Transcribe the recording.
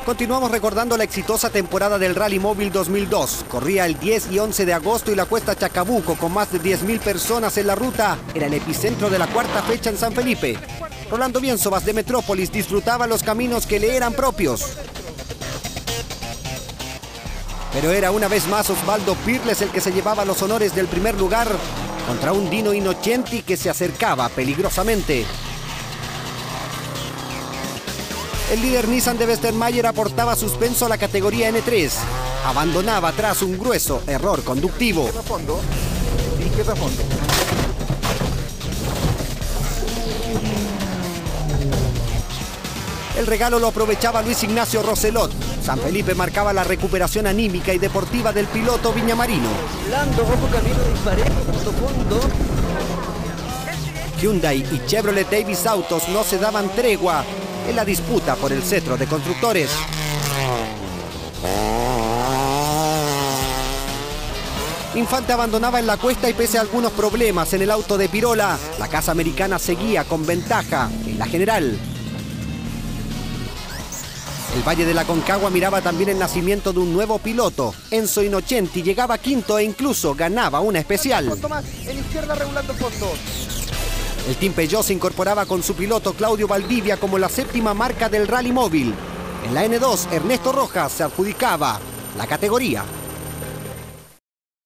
Continuamos recordando la exitosa temporada del Rally Móvil 2002. Corría el 10 y 11 de agosto y la cuesta Chacabuco, con más de 10.000 personas en la ruta, era el epicentro de la cuarta fecha en San Felipe. Rolando Bienzobas de Metrópolis disfrutaba los caminos que le eran propios. Pero era una vez más Osvaldo Pirles el que se llevaba los honores del primer lugar contra un Dino Innocenti que se acercaba peligrosamente. El líder Nissan de Westermayer aportaba suspenso a la categoría N3. Abandonaba tras un grueso error conductivo. Izquierda a fondo. Izquierda a fondo. El regalo lo aprovechaba Luis Ignacio Roselot. San Felipe marcaba la recuperación anímica y deportiva del piloto viñamarino. Ojo, camino disparejo, fondo. Hyundai y Chevrolet Davis Autos no se daban tregua en la disputa por el cetro de constructores. Infante abandonaba en la cuesta y pese a algunos problemas en el auto de Pirola, la casa americana seguía con ventaja en la general. El Valle de la Concagua miraba también el nacimiento de un nuevo piloto. Enzo Innocenti llegaba quinto e incluso ganaba una especial. Tomás, en izquierda regulando fondo. El Team Peugeot se incorporaba con su piloto Claudio Valdivia como la séptima marca del Rally Móvil. En la N2, Ernesto Rojas se adjudicaba la categoría.